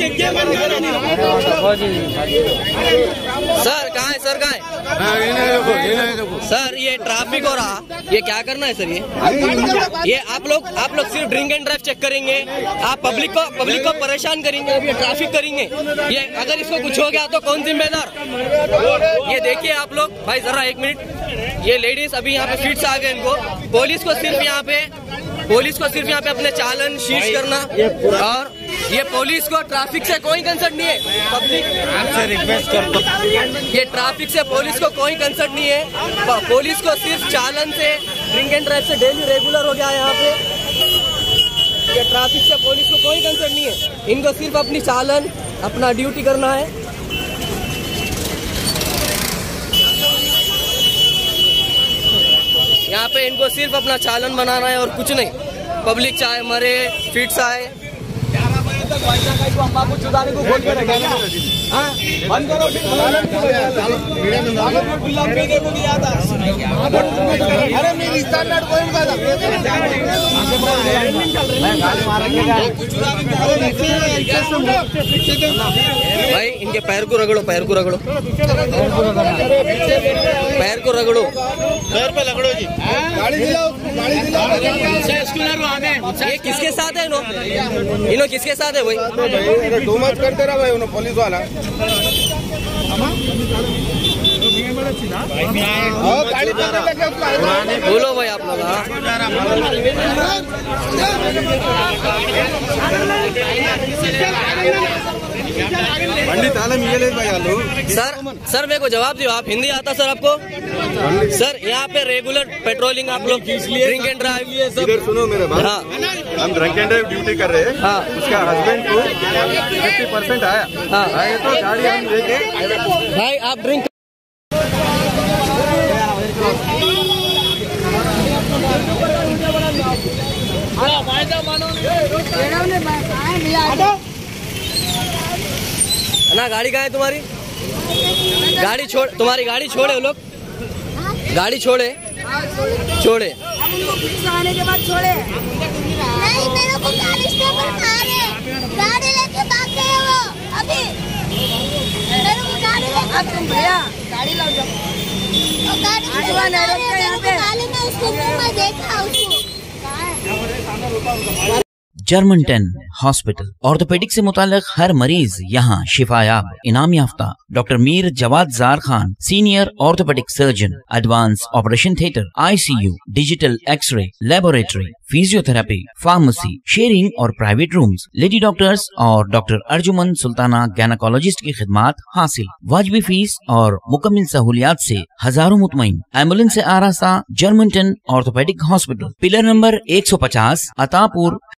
Sir कहाँ है, sir कहाँ है? सर ये ट्रैफिक हो रहा, ये क्या करना है सर? ये आप लोग सिर्फ ड्रिंक एंड ड्राइव चेक करेंगे, आप पब्लिक को परेशान करेंगे, ये ट्रैफिक करेंगे। ये अगर इसको कुछ हो गया तो कौन जिम्मेदार? ये देखिए आप लोग, भाई जरा एक मिनट, ये लेडीज अभी यहाँ पे फीट से आ गए इनको। पुलिस को सिर्फ यहाँ पे अपने चालन शीश करना, और ये पुलिस को ट्रैफिक से कोई कंसर्न नहीं है। पब्लिक आपसे रिक्वेस्ट करता हूं, ये ट्रैफिक से पुलिस को कोई कंसर्न नहीं है। पुलिस को सिर्फ चालन से, ड्रिंक एंड ड्राइव से डेली रेगुलर हो गया है यहाँ पे। ये ट्रैफिक से पुलिस को कोई कंसर्न नहीं है, इनको सिर्फ अपनी चालन, अपना ड्यूटी करना है। यहाँ पे इनको सिर्फ अपना चालन बनाना है और कुछ नहीं। पब्लिक चाहे मरे, फिट्स आए, को चुदाने को खोल के रखा है। बंद करो, अरे मेरी स्टैंडर्ड कोई भाई, इनके पैर को रगड़ो, पैर को रगड़ो, पैर को रगड़ो, पैर पे लगड़ो जी। गाड़ी दिलाओ, गाड़ी दिलाओ। ये किसके साथ है? इनो किसके साथ है भाई? टू मच करते रहा भाई उन्होंने पुलिस वाला। बोलो भाई आप लोग। सर मेरे को जवाब दियो, आप हिंदी आता सर आपको? सर यहाँ पे रेगुलर पेट्रोलिंग आप लोग, ड्रिंक एंड ड्राइव। इधर सुनो मेरे बात। हाँ, हम ड्रिंक एंड ड्राइव ड्यूटी कर रहे हैं। हाँ, उसका हस्बैंड को 50% आया। हाँ, आए तो गाड़ी हम लेके। भाई आप ड्रिंक ना, गाड़ी कहाँ है तुम्हारी? गाड़ी छोड़, तुम्हारी गाड़ी छोड़े वो लोग, गाड़ी छोड़े, छोड़े। आने के बाद छोड़े नहीं, मेरे को गाड़ी लेके भाग गए वो। अभी मेरे को गाड़ी लेके, अब तुम भैया गाड़ी लाओ, जब गाड़ी में उसको मुंह में देखा उसको। जर्मन 10 हॉस्पिटल ऑर्थोपेडिक से मुताल्लिक हर मरीज यहाँ शिफायाब। इनाम याफ्ता doctor Mir Jawad Zar Khan, senior orthopaedic surgeon, advance operation theatre, ICU, digital x-ray, laboratory, physiotherapy, pharmacy, sharing और प्राइवेट रूम्स, लेडी डॉक्टर्स और डॉक्टर अर्जुमन सुल्ताना गायनेकोलॉजिस्ट की खिदमात हासिल। वाजबी फीस और मुकम्मल सहूलियात से हजारों मुतमईन। एम्बुलेंस से आरास्ता German 10 orthopaedic hospital, pillar number 150, Attapur,